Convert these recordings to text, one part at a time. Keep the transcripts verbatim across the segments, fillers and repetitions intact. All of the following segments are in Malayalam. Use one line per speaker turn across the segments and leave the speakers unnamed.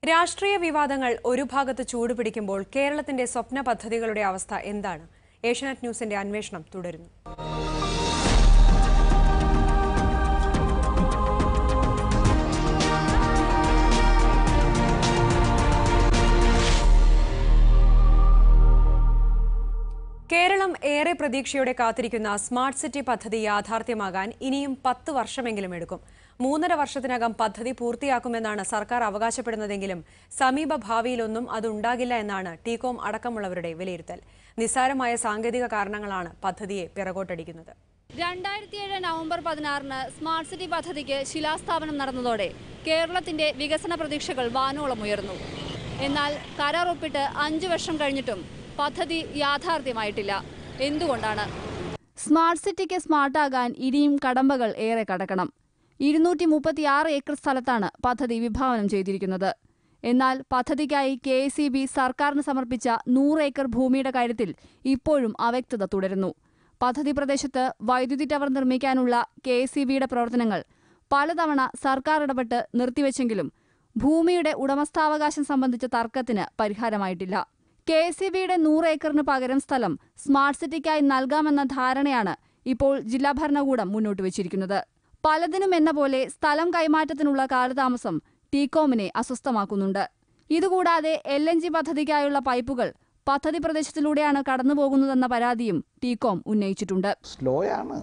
രാഷ്ട്രീയ വിവാദങ്ങൾ ഒരു ഭാഗത്ത് ചൂടുപിടിക്കുമ്പോൾ കേരളത്തിന്റെ സ്വപ്ന പദ്ധതികളുടെ അവസ്ഥ എന്താണ്? ഏഷ്യാനെറ്റ് ന്യൂസിന്റെ അന്വേഷണം തുടരുന്നു. കേരളം ഏറെ പ്രതീക്ഷയോടെ കാത്തിരിക്കുന്ന സ്മാർട്ട് സിറ്റി പദ്ധതി യാഥാർത്ഥ്യമാകാൻ ഇനിയും പത്ത് വർഷമെങ്കിലും എടുക്കും. മൂന്നര വർഷത്തിനകം പദ്ധതി പൂർത്തിയാക്കുമെന്നാണ് സർക്കാർ അവകാശപ്പെടുന്നതെങ്കിലും സമീപ ഭാവിയിലൊന്നും അതുണ്ടാകില്ല എന്നാണ് ടീകോം അടക്കമുള്ളവരുടെ വിലയിരുത്തൽ. നിസ്സാരമായ സാങ്കേതിക കാരണങ്ങളാണ് പദ്ധതിയെ പിറകോട്ടടിക്കുന്നത്.
രണ്ടായിരത്തി ഏഴ് നവംബർ പതിനാറിന് സ്മാർട്ട് സിറ്റി പദ്ധതിക്ക് ശിലാസ്ഥാപനം നടന്നതോടെ കേരളത്തിന്റെ വികസന പ്രതീക്ഷകൾ വാനോളം ഉയർന്നു. എന്നാൽ കരാർ ഒപ്പിട്ട് അഞ്ചു വർഷം കഴിഞ്ഞിട്ടും പദ്ധതി യാഥാർത്ഥ്യമായിട്ടില്ല. എന്തുകൊണ്ടാണ്? സ്മാർട്ട് സിറ്റിക്ക് സ്മാർട്ടാകാൻ ഇനിയും കടമ്പകൾ ഏറെ കടക്കണം. ഇരുന്നൂറ്റി മുപ്പത്തിയാറ് ഏക്കർ സ്ഥലത്താണ് പദ്ധതി വിഭാവനം ചെയ്തിരിക്കുന്നത്. എന്നാൽ പദ്ധതിക്കായി കെ എസ് ഇ ബി സർക്കാരിന് സമർപ്പിച്ച നൂറ് ഏക്കർ ഭൂമിയുടെ കാര്യത്തിൽ ഇപ്പോഴും അവ്യക്തത തുടരുന്നു. പദ്ധതി പ്രദേശത്ത് വൈദ്യുതി ടവർ നിർമ്മിക്കാനുള്ള കെ എസ് ഇ ബിയുടെ പ്രവർത്തനങ്ങൾ പലതവണ സർക്കാർ ഇടപെട്ട് നിർത്തിവെച്ചെങ്കിലും ഭൂമിയുടെ ഉടമസ്ഥാവകാശം സംബന്ധിച്ച തർക്കത്തിന് പരിഹാരമായിട്ടില്ല. കെ എസ് ഇ ബിയുടെ നൂറ് ഏക്കറിന് പകരം സ്ഥലം സ്മാർട്ട് സിറ്റിക്കായി നൽകാമെന്ന ധാരണയാണ് ഇപ്പോൾ ജില്ലാ ഭരണകൂടം മുന്നോട്ട് വച്ചിരിക്കുന്നത്. പലതിനും എന്ന പോലെ സ്ഥലം കൈമാറ്റത്തിനുള്ള കാലതാമസം ടീകോമിനെ അസ്വസ്ഥമാക്കുന്നുണ്ട്. ഇതുകൂടാതെ എൽ എൻ ജി പദ്ധതിക്കായുള്ള പൈപ്പുകൾ പദ്ധതി പ്രദേശത്തിലൂടെയാണ് കടന്നുപോകുന്നതെന്ന പരാതിയും ടീകോം ഉന്നയിച്ചിട്ടുണ്ട്.
സ്ലോ ആണ്,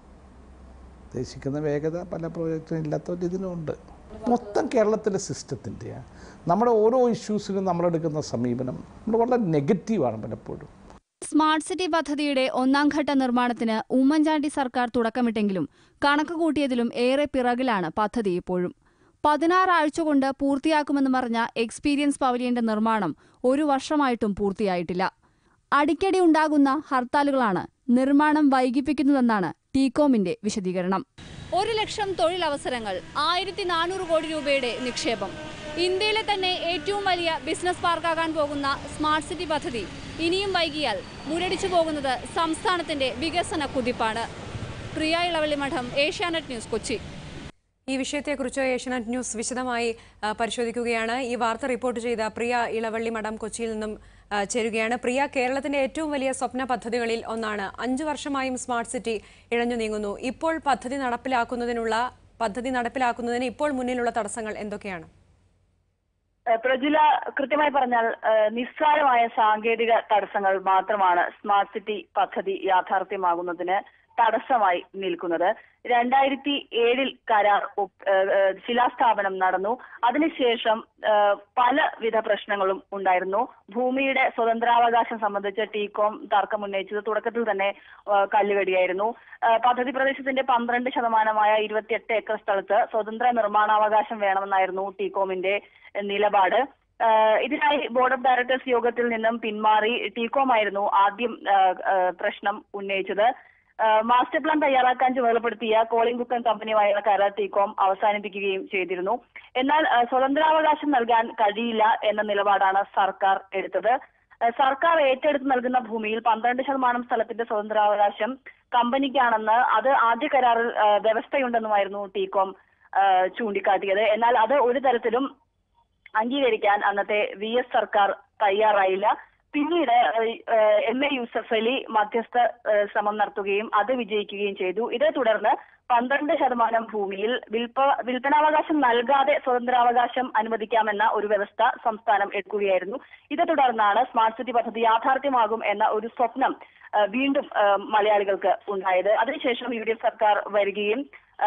ഉദ്ദേശിക്കുന്ന വേഗത പല പ്രോജക്റ്റിനും ഇല്ലാത്ത ഇതിനുണ്ട്. മൊത്തം കേരളത്തിലെ സിസ്റ്റത്തിൻ്റെ നമ്മുടെ ഓരോ ഇഷ്യൂസിനും നമ്മളെടുക്കുന്ന സമീപനം നമ്മൾ വളരെ നെഗറ്റീവാണ് പലപ്പോഴും.
സ്മാർട്ട് സിറ്റി പദ്ധതിയുടെ ഒന്നാം ഘട്ട നിർമ്മാണത്തിന് ഉമ്മൻചാണ്ടി സർക്കാർ തുടക്കമിട്ടെങ്കിലും കണക്ക് കൂട്ടിയതിലും ഏറെ പിറകിലാണ് പദ്ധതി ഇപ്പോഴും. പതിനാറ് ആഴ്ച കൊണ്ട് പൂർത്തിയാക്കുമെന്ന് പറഞ്ഞ എക്സ്പീരിയൻസ് പവലിയന്റെ നിർമ്മാണം ഒരു വർഷമായിട്ടും പൂർത്തിയായിട്ടില്ല. അടിക്കടി ഉണ്ടാകുന്ന ഹർത്താലുകളാണ് നിർമ്മാണം വൈകിപ്പിക്കുന്നതെന്നാണ് ടീകോമിന്റെ വിശദീകരണം. ഒരു ലക്ഷം തൊഴിലവസരങ്ങൾ, ആയിരത്തി നാനൂറ് കോടി രൂപയുടെ നിക്ഷേപം. ഇന്ത്യയിലെ തന്നെ ഏറ്റവും വലിയ ബിസിനസ് പാർക്കാകാൻ പോകുന്ന സ്മാർട്ട് സിറ്റി പദ്ധതി ഇനിയും വൈകിയാൽ മുരടിച്ചു പോകുന്നത് സംസ്ഥാനത്തിന്റെ വികസന കുതിപ്പാണ്. പ്രിയ ഇളവള്ളി മഠം, ഏഷ്യാനെറ്റ് ന്യൂസ്, കൊച്ചി.
ഈ വിഷയത്തെക്കുറിച്ച് ഏഷ്യാനെറ്റ് ന്യൂസ് വിശദമായി പരിശോധിക്കുകയാണ്. ഈ വാർത്ത റിപ്പോർട്ട് ചെയ്ത പ്രിയ ഇളവള്ളി മഠം കൊച്ചിയിൽ നിന്നും ചേരുകയാണ്. പ്രിയ, കേരളത്തിന്റെ ഏറ്റവും വലിയ സ്വപ്ന പദ്ധതികളിൽ ഒന്നാണ്. അഞ്ചു വർഷമായും സ്മാർട്ട് സിറ്റി ഇഴഞ്ഞു നീങ്ങുന്നു. ഇപ്പോൾ പദ്ധതി നടപ്പിലാക്കുന്നതിനുള്ള പദ്ധതി നടപ്പിലാക്കുന്നതിന് ഇപ്പോൾ മുന്നിലുള്ള തടസ്സങ്ങൾ എന്തൊക്കെയാണ്?
പ്രജുല, കൃത്യമായി പറഞ്ഞാൽ നിസ്സാരമായ സാങ്കേതിക തടസ്സങ്ങൾ മാത്രമാണ് സ്മാർട്ട് സിറ്റി പദ്ധതി യാഥാർത്ഥ്യമാകുന്നതിന് തടസ്സമായി നിൽക്കുന്നത്. രണ്ടായിരത്തി ഏഴിൽ കരാർ ശിലാസ്ഥാപനം നടന്നു. അതിനുശേഷം പലവിധ പ്രശ്നങ്ങളും ഉണ്ടായിരുന്നു. ഭൂമിയുടെ സ്വതന്ത്രാവകാശം സംബന്ധിച്ച് ടീകോം തർക്കം ഉന്നയിച്ചത് തുടക്കത്തിൽ തന്നെ കല്ലുകടിയായിരുന്നു. പദ്ധതി പ്രദേശത്തിന്റെ പന്ത്രണ്ട് ശതമാനമായ ഇരുപത്തിയെട്ട് ഏക്കർ സ്ഥലത്ത് സ്വതന്ത്ര നിർമ്മാണാവകാശം വേണമെന്നായിരുന്നു ടീകോമിന്റെ നിലപാട്. ഇതിനായി ബോർഡ് ഓഫ് ഡയറക്ടേഴ്സ് യോഗത്തിൽ നിന്നും പിന്മാറി ടീകോം ആയിരുന്നു ആദ്യം പ്രശ്നം ഉന്നയിച്ചത്. മാസ്റ്റർ പ്ലാൻ തയ്യാറാക്കാൻ ചുമതലപ്പെടുത്തിയ കോളിംഗ് ബുക്കൻ കമ്പനിയുമായുള്ള കരാർ ടീകോം അവസാനിപ്പിക്കുകയും ചെയ്തിരുന്നു. എന്നാൽ സ്വതന്ത്രാവകാശം നൽകാൻ കഴിയില്ല എന്ന നിലപാടാണ് സർക്കാർ എടുത്തത്. സർക്കാർ ഏറ്റെടുത്ത് നൽകുന്ന ഭൂമിയിൽ പന്ത്രണ്ട് ശതമാനം സ്ഥലത്തിന്റെ സ്വതന്ത്രാവകാശം കമ്പനിക്കാണെന്ന് അത് ആദ്യ കരാറിൽ വ്യവസ്ഥയുണ്ടെന്നുമായിരുന്നു ടീകോം ചൂണ്ടിക്കാട്ടിയത്. എന്നാൽ അത് ഒരു തരത്തിലും അംഗീകരിക്കാൻ അന്നത്തെ വി എസ് സർക്കാർ തയ്യാറായില്ല. പിന്നീട് എം എ യൂസഫ് അലി മധ്യസ്ഥ ശ്രമം നടത്തുകയും അത് വിജയിക്കുകയും ചെയ്തു. ഇതേ തുടർന്ന് പന്ത്രണ്ട് ശതമാനം ഭൂമിയിൽ വിൽപ്പ വിൽപ്പനാവകാശം നൽകാതെ സ്വതന്ത്രാവകാശം അനുവദിക്കാമെന്ന ഒരു വ്യവസ്ഥ സംസ്ഥാനം എടുക്കുകയായിരുന്നു. ഇതേ തുടർന്നാണ് സ്മാർട്ട് സിറ്റി പദ്ധതി യാഥാർത്ഥ്യമാകും എന്ന ഒരു സ്വപ്നം വീണ്ടും മലയാളികൾക്ക് ഉണ്ടായത്. അതിനുശേഷം യു ഡി എഫ് സർക്കാർ വരികയും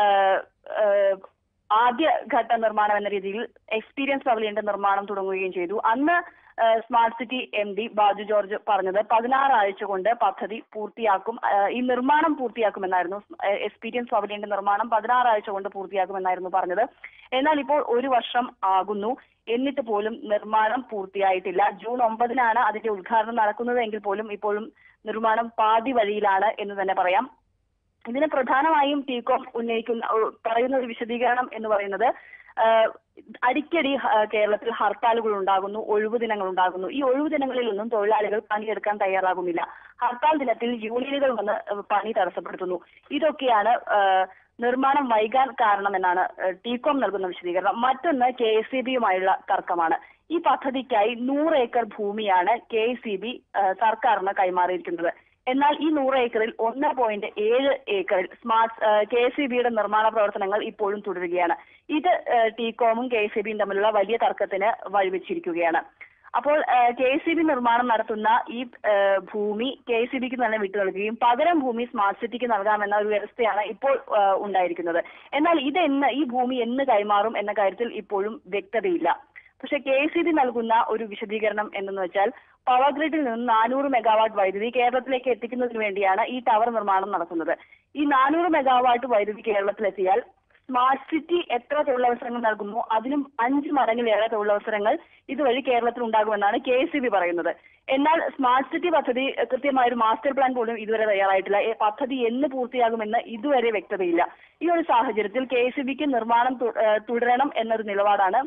ആദ്യ ഘട്ട നിർമ്മാണം എന്ന രീതിയിൽ എക്സ്പീരിയൻസ് പവലിയന്റെ നിർമ്മാണം തുടങ്ങുകയും ചെയ്തു. അന്ന് smart city M D Baju George പറഞ്ഞത് പതിനാറ് ആഴ്ച കൊണ്ട് പദ്ധതി പൂർത്തിയാക്കും, ഈ നിർമ്മാണം പൂർത്തിയാക്കുമെന്നായിരുന്നു. എക്സ്പീരിയൻസ് പവലിയന്റെ നിർമ്മാണം പതിനാറ് ആഴ്ച കൊണ്ട് പൂർത്തിയാക്കുമെന്നായിരുന്നു പറഞ്ഞത്. എന്നാൽ ഇപ്പോൾ ഒരു വർഷം ആകുന്നു, എന്നിട്ട് പോലും നിർമ്മാണം പൂർത്തിയായിട്ടില്ല. ജൂൺ ഒമ്പതിനാണ് അതിന്റെ ഉദ്ഘാടനം നടക്കുന്നത് എങ്കിൽ പോലും ഇപ്പോഴും നിർമ്മാണം പാതി വഴിയിലാണ് എന്ന് തന്നെ പറയാം. ഇതിന് പ്രധാനമായും ടീകോം ഉന്നയിക്കുന്ന പറയുന്ന ഒരു വിശദീകരണം എന്ന് പറയുന്നത് അടിക്കടി കേരളത്തിൽ ഹർത്താലുകൾ ഉണ്ടാകുന്നു, ഒഴിവു ദിനങ്ങൾ ഉണ്ടാകുന്നു. ഈ ഒഴിവു ദിനങ്ങളിലൊന്നും തൊഴിലാളികൾ പണിയെടുക്കാൻ തയ്യാറാകുന്നില്ല. ഹർത്താൽ ദിനത്തിൽ യൂണിയനുകൾ വന്ന് പണി തടസ്സപ്പെടുത്തുന്നു. ഇതൊക്കെയാണ് നിർമ്മാണം വൈകാൻ കാരണമെന്നാണ് ടീകോം നൽകുന്ന വിശദീകരണം. മറ്റൊന്ന് കെ എസ് ഇ ബിയുമായുള്ള തർക്കമാണ്. ഈ പദ്ധതിക്കായി നൂറ് ഏക്കർ ഭൂമിയാണ് കെ എസ് ഇ ബി സർക്കാരിന് കൈമാറിയിരിക്കുന്നത്. എന്നാൽ ഈ നൂറ് ഏക്കറിൽ ഒന്ന് പോയിന്റ് ഏഴ് ഏക്കറിൽ സ്മാർട്ട് കെ എസ് ഇ ബിയുടെ നിർമ്മാണ പ്രവർത്തനങ്ങൾ ഇപ്പോഴും തുടരുകയാണ്. ഇത് ടീകോമും കെ എസ് ഇ ബിയും തമ്മിലുള്ള വലിയ തർക്കത്തിന് വഴിവെച്ചിരിക്കുകയാണ്. അപ്പോൾ കെ എസ് ഇ ബി നിർമ്മാണം നടത്തുന്ന ഈ ഭൂമി കെ എസ് ഇ ബിക്ക് തന്നെ വിട്ടു നൽകുകയും പകരം ഭൂമി സ്മാർട്ട് സിറ്റിക്ക് നൽകാമെന്ന ഒരു വ്യവസ്ഥയാണ് ഇപ്പോൾ ഉണ്ടായിരിക്കുന്നത്. എന്നാൽ ഇതെന്ന് ഈ ഭൂമി എന്ന് കൈമാറും എന്ന കാര്യത്തിൽ ഇപ്പോഴും വ്യക്തതയില്ല. പക്ഷെ കെ എസ് ഇ ബി നൽകുന്ന ഒരു വിശദീകരണം എന്തെന്ന് വെച്ചാൽ പവർ ഗ്രിഡിൽ നിന്ന് നാനൂറ് മെഗാവാട്ട് വൈദ്യുതി കേരളത്തിലേക്ക് എത്തിക്കുന്നതിന് വേണ്ടിയാണ് ഈ ടവർ നിർമ്മാണം നടക്കുന്നത്. ഈ നാനൂറ് മെഗാവാട്ട് വൈദ്യുതി കേരളത്തിലെത്തിയാൽ സ്മാർട്ട് സിറ്റി എത്ര തൊഴിലവസരങ്ങൾ നൽകുന്നു അതിനും അഞ്ച് മടങ്ങിലേറെ തൊഴിലവസരങ്ങൾ ഇതുവഴി കേരളത്തിൽ ഉണ്ടാകുമെന്നാണ് കെ എസ് ഇ ബി പറയുന്നത്. എന്നാൽ സ്മാർട്ട് സിറ്റി പദ്ധതി കൃത്യമായ ഒരു മാസ്റ്റർ പ്ലാൻ പോലും ഇതുവരെ തയ്യാറായിട്ടില്ല. പദ്ധതി എന്ന് പൂർത്തിയാകുമെന്ന് ഇതുവരെ വ്യക്തതയില്ല. ഈ ഒരു സാഹചര്യത്തിൽ കെ എസ് ഇ ബിക്ക് നിർമ്മാണം തുടരണം എന്നൊരു നിലപാടാണ്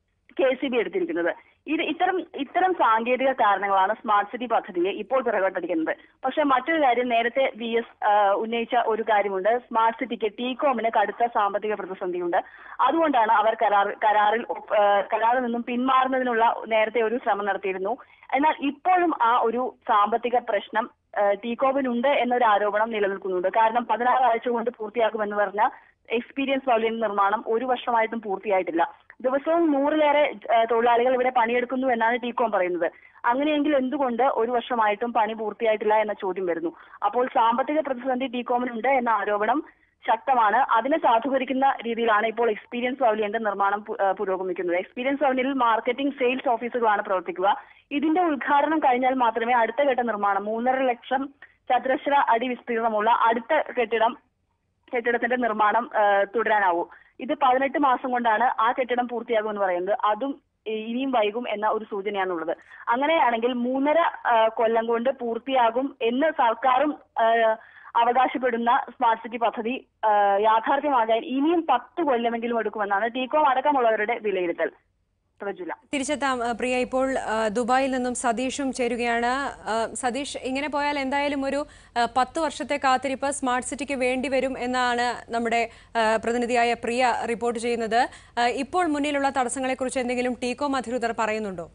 കെ എസ് ഇ ബി എടുത്തിരിക്കുന്നത്. ഇത് ഇത്തരം ഇത്തരം സാങ്കേതിക കാരണങ്ങളാണ് സ്മാർട്ട് സിറ്റി പദ്ധതിയെ ഇപ്പോൾ പിറകോട്ടടിക്കുന്നത്. പക്ഷെ മറ്റൊരു കാര്യം, നേരത്തെ വി എസ് ഉന്നയിച്ച ഒരു കാര്യമുണ്ട്. സ്മാർട്ട് സിറ്റിക്ക് ടീകോമിന് കടുത്ത സാമ്പത്തിക പ്രതിസന്ധിയുണ്ട്. അതുകൊണ്ടാണ് അവർ കരാർ കരാറിൽ കരാറിൽ നിന്നും പിന്മാറുന്നതിനുള്ള നേരത്തെ ഒരു ശ്രമം നടത്തിയിരുന്നു. എന്നാൽ ഇപ്പോഴും ആ ഒരു സാമ്പത്തിക പ്രശ്നം ടീകോമിനുണ്ട് എന്നൊരു ആരോപണം നിലനിൽക്കുന്നുണ്ട്. കാരണം പതിനാറ് ആഴ്ച കൊണ്ട് പൂർത്തിയാക്കുമെന്ന് പറഞ്ഞ എക്സ്പീരിയൻസ് പവലിയൻ നിർമ്മാണം ഒരു വർഷമായിട്ടും പൂർത്തിയായിട്ടില്ല. ദിവസവും നൂറിലേറെ തൊഴിലാളികൾ ഇവിടെ പണിയെടുക്കുന്നു എന്നാണ് ടീകോം പറയുന്നത്. അങ്ങനെയെങ്കിൽ എന്തുകൊണ്ട് ഒരു വർഷമായിട്ടും പണി പൂർത്തിയായിട്ടില്ല എന്ന ചോദ്യം വരുന്നു. അപ്പോൾ സാമ്പത്തിക പ്രതിസന്ധി ടീകോമിനുണ്ട് എന്ന ആരോപണം ശക്തമാണ്. അതിനെ സാധൂകരിക്കുന്ന രീതിയിലാണ് ഇപ്പോൾ എക്സ്പീരിയൻസ് പവലിയന്റെ നിർമ്മാണം പുരോഗമിക്കുന്നത്. എക്സ്പീരിയൻസ് പവലിയനിൽ മാർക്കറ്റിംഗ് സെയിൽസ് ഓഫീസുകളാണ് പ്രവർത്തിക്കുക. ഇതിന്റെ ഉദ്ഘാടനം കഴിഞ്ഞാൽ മാത്രമേ അടുത്ത ഘട്ട നിർമ്മാണം മൂന്നര ലക്ഷം ചതുരശ്ര അടി വിസ്തീർണമുള്ള അടുത്ത കെട്ടിടം കെട്ടിടത്തിന്റെ നിർമ്മാണം തുടരാനാവൂ. ഇത് പതിനെട്ട് മാസം കൊണ്ടാണ് ആ കെട്ടിടം പൂർത്തിയാകുമെന്ന് പറയുന്നത്. അതും ഇനിയും വൈകും എന്ന ഒരു സൂചനയാണുള്ളത്. അങ്ങനെയാണെങ്കിൽ മൂന്നര കൊല്ലം കൊണ്ട് പൂർത്തിയാകും എന്ന് സർക്കാരും അവകാശപ്പെടുന്ന സ്മാർട്ട് സിറ്റി പദ്ധതി യാഥാർത്ഥ്യമാകാൻ ഇനിയും പത്ത് കൊല്ലമെങ്കിലും എടുക്കുമെന്നാണ് ടീകോം അടക്കമുള്ളവരുടെ വിലയിരുത്തൽ.
തിരിച്ചെത്താം പ്രിയ. ഇപ്പോൾ ദുബായിൽ നിന്നും സതീഷും ചേരുകയാണ്. സതീഷ്, ഇങ്ങനെ പോയാൽ എന്തായാലും ഒരു പത്ത് വർഷത്തെ കാത്തിരിപ്പ് സ്മാർട്ട് സിറ്റിക്ക് വേണ്ടി വരും എന്നാണ് നമ്മുടെ പ്രതിനിധിയായ പ്രിയ റിപ്പോർട്ട് ചെയ്യുന്നത്. ഇപ്പോൾ മുന്നിലുള്ള തടസ്സങ്ങളെക്കുറിച്ച് എന്തെങ്കിലും ടീകോം അധികൃതർ പറയുന്നുണ്ടോ?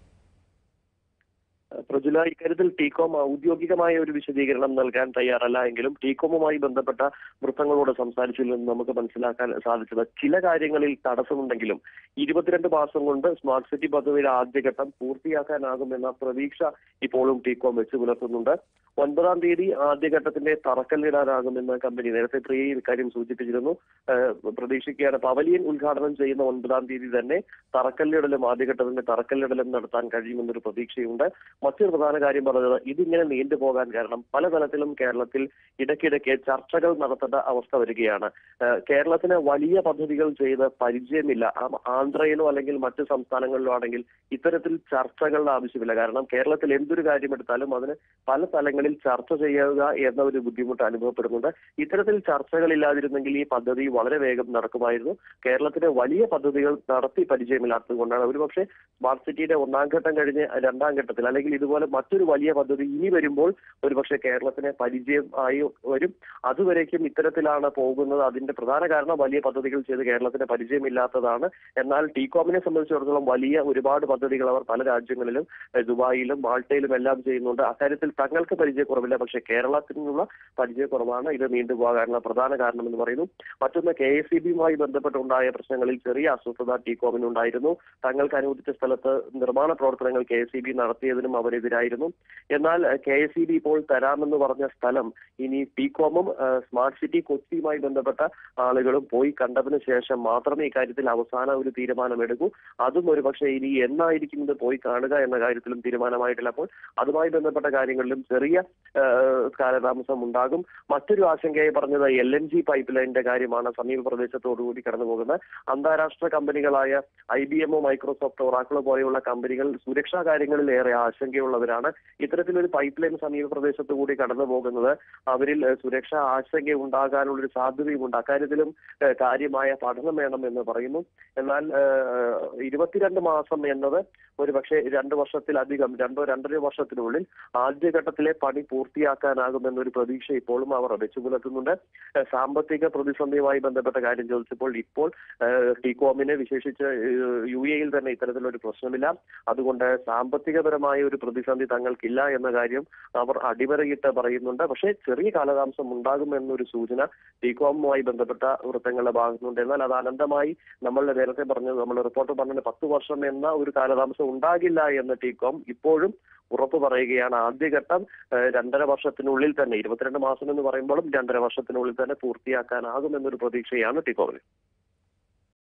പ്രജുല, ഇക്കാര്യത്തിൽ ടീകോം ഔദ്യോഗികമായ ഒരു വിശദീകരണം നൽകാൻ തയ്യാറല്ല എങ്കിലും ടീകോമുമായി ബന്ധപ്പെട്ട വൃത്തങ്ങളോട് സംസാരിച്ചതിൽ നിന്ന് നമുക്ക് മനസ്സിലാക്കാൻ സാധിച്ചത് ചില കാര്യങ്ങളിൽ തടസ്സമുണ്ടെങ്കിലും ഇരുപത്തിരണ്ട് മാസം കൊണ്ട് സ്മാർട്ട് സിറ്റി പദ്ധതിയുടെ ആദ്യഘട്ടം പൂർത്തിയാക്കാനാകുമെന്ന പ്രതീക്ഷ ഇപ്പോഴും ടീകോം വെച്ച് പുലർത്തുന്നുണ്ട്. ഒൻപതാം തീയതി ആദ്യഘട്ടത്തിന്റെ തറക്കല്ലിടാനാകുമെന്ന് കമ്പനി നേരത്തെ പ്രിയ ഇക്കാര്യം സൂചിപ്പിച്ചിരുന്നു. പ്രതീക്ഷിക്കുകയാണ് പവലിയൻ ഉദ്ഘാടനം ചെയ്യുന്ന ഒൻപതാം തീയതി തന്നെ തറക്കല്ലിടലും ആദ്യഘട്ടത്തിന്റെ തറക്കല്ലിടലും നടത്താൻ കഴിയുമെന്നൊരു പ്രതീക്ഷയുണ്ട്. മറ്റൊരു പ്രധാന കാര്യം പറഞ്ഞത് ഇതിങ്ങനെ നീണ്ടുപോകാൻ കാരണം പലതലത്തിലും കേരളത്തിൽ ഇടയ്ക്കിടയ്ക്ക് ചർച്ചകൾ നടത്തേണ്ട അവസ്ഥ വരികയാണ്. കേരളത്തിന് വലിയ പദ്ധതികൾ ചെയ്ത് പരിചയമില്ല. ആന്ധ്രയിലോ അല്ലെങ്കിൽ മറ്റു സംസ്ഥാനങ്ങളിലോ ആണെങ്കിൽ ഇത്തരത്തിൽ ചർച്ചകളുടെ ആവശ്യമില്ല. കാരണം കേരളത്തിൽ എന്തൊരു കാര്യമെടുത്താലും അതിന് പല തലങ്ങളിൽ ചർച്ച ചെയ്യുക എന്ന ഒരു ബുദ്ധിമുട്ട് അനുഭവപ്പെടുന്നുണ്ട്. ഇത്തരത്തിൽ ചർച്ചകളില്ലാതിരുന്നെങ്കിൽ ഈ പദ്ധതി വളരെ വേഗം നടക്കുമായിരുന്നു. കേരളത്തിലെ വലിയ പദ്ധതികൾ നടത്തി പരിചയമില്ലാത്തത് കൊണ്ടാണ് ഒരുപക്ഷെ സ്മാർട്ട് സിറ്റിയുടെ ഒന്നാം ഘട്ടം കഴിഞ്ഞ് രണ്ടാം ഘട്ടത്തിൽ അല്ലെങ്കിൽ ഇതുപോലെ മറ്റൊരു വലിയ പദ്ധതി ഇനി വരുമ്പോൾ ഒരുപക്ഷെ കേരളത്തിന് പരിചയം ആയി വരും. അതുവരേക്കും ഇത്തരത്തിലാണ് പോകുന്നത്. അതിന്റെ പ്രധാന കാരണം വലിയ പദ്ധതികൾ ചെയ്ത് കേരളത്തിന് പരിചയമില്ലാത്തതാണ്. എന്നാൽ ടീകോമിനെ സംബന്ധിച്ചിടത്തോളം വലിയ ഒരുപാട് പദ്ധതികൾ അവർ പല രാജ്യങ്ങളിലും ദുബായിലും മാൾട്ടയിലും എല്ലാം ചെയ്യുന്നുണ്ട്. അക്കാര്യത്തിൽ തങ്ങൾക്ക് പരിചയക്കുറവില്ല. പക്ഷേ കേരളത്തിനുള്ള പരിചയക്കുറവാണ് ഇത് നീണ്ടുപോകാനുള്ള പ്രധാന കാരണം എന്ന് പറയുന്നു. മറ്റൊന്ന്, കെ എസ് ഇ ബിയുമായി ബന്ധപ്പെട്ടുണ്ടായ പ്രശ്നങ്ങളിൽ ചെറിയ അസ്വസ്ഥത ടീകോമിനുണ്ടായിരുന്നു. തങ്ങൾക്ക് അനുവദിച്ച സ്ഥലത്ത് നിർമ്മാണ പ്രവർത്തനങ്ങൾ കെ എസ് ഇ ബി നടത്തിയതിനും അവരെതിരായിരുന്നു. എന്നാൽ കെ എസ് ഇ ബി ഇപ്പോൾ തരാമെന്ന് പറഞ്ഞ സ്ഥലം ഇനി ടീകോമും സ്മാർട്ട് സിറ്റി കൊച്ചിയുമായി ബന്ധപ്പെട്ട ആളുകളും പോയി കണ്ടതിന് ശേഷം മാത്രമേ ഇക്കാര്യത്തിൽ അവസാന ഒരു തീരുമാനമെടുക്കൂ. അതും ഒരുപക്ഷെ ഇനി എന്നായിരിക്കും ഇത് പോയി കാണുക എന്ന കാര്യത്തിലും തീരുമാനമായിട്ടില്ല. അപ്പോൾ അതുമായി ബന്ധപ്പെട്ട കാര്യങ്ങളിലും ചെറിയ കാലതാമസം ഉണ്ടാകും. മറ്റൊരു ആശങ്കയായി പറഞ്ഞത് എൽ എൻ ജി പൈപ്പ് ലൈനിന്റെ കാര്യമാണ്. സമീപ പ്രദേശത്തോടുകൂടി കടന്നു പോകുന്ന അന്താരാഷ്ട്ര കമ്പനികളായ ഐ ബി എമ്മോ മൈക്രോസോഫ്റ്റ് ഒറാക്കിളോ പോലെയുള്ള കമ്പനികൾ സുരക്ഷാ കാര്യങ്ങളിൽ ഏറെ ആശങ്ക ആശങ്കയുള്ളവരാണ്. ഇത്തരത്തിലൊരു പൈപ്പ് ലൈൻ സമീപ പ്രദേശത്ത് കൂടി കടന്നു പോകുന്നത് അവരിൽ സുരക്ഷാ ആശങ്ക ഉണ്ടാകാനുള്ളൊരു സാധ്യതയുമുണ്ട്. അക്കാര്യത്തിലും കാര്യമായ പഠനം വേണം എന്ന് പറയുന്നു. എന്നാൽ ഇരുപത്തിരണ്ട് മാസം എന്നത് ഒരു പക്ഷേ രണ്ട് വർഷത്തിലധികം രണ്ടോ രണ്ടര വർഷത്തിനുള്ളിൽ ആദ്യഘട്ടത്തിലെ പണി പൂർത്തിയാക്കാനാകുമെന്നൊരു പ്രതീക്ഷ ഇപ്പോഴും അവർ വെച്ചു പുലർത്തുന്നുണ്ട്. സാമ്പത്തിക പ്രതിസന്ധിയുമായി ബന്ധപ്പെട്ട കാര്യം ചോദിച്ചപ്പോൾ ഇപ്പോൾ ടീകോമിനെ വിശേഷിച്ച് യു എയിൽ തന്നെ ഇത്തരത്തിലൊരു പ്രശ്നമില്ല. അതുകൊണ്ട് സാമ്പത്തികപരമായ ഒരു പ്രതിസന്ധി തങ്ങൾക്കില്ല എന്ന കാര്യം അവർ അടിവരയിട്ട് പറയുന്നുണ്ട്. പക്ഷേ ചെറിയ കാലതാമസം ഉണ്ടാകുമെന്നൊരു സൂചന ടീകോമുമായി ബന്ധപ്പെട്ട വൃത്തങ്ങളുടെ ഭാഗത്തുനിന്നുണ്ട്. എന്നാൽ അത് അനന്തമായി നമ്മൾ നേരത്തെ പറഞ്ഞത് നമ്മൾ റിപ്പോർട്ട് പറഞ്ഞത് പത്ത് വർഷം എന്ന ഒരു കാലതാമസം ഉണ്ടാകില്ല എന്ന് ടീകോം ഇപ്പോഴും ഉറപ്പ് പറയുകയാണ്. ആദ്യഘട്ടം രണ്ടര വർഷത്തിനുള്ളിൽ തന്നെ ഇരുപത്തിരണ്ട് മാസം എന്ന് പറയുമ്പോഴും രണ്ടര വർഷത്തിനുള്ളിൽ തന്നെ പൂർത്തിയാക്കാനാകുമെന്നൊരു പ്രതീക്ഷയാണ് ടീകോമിന്.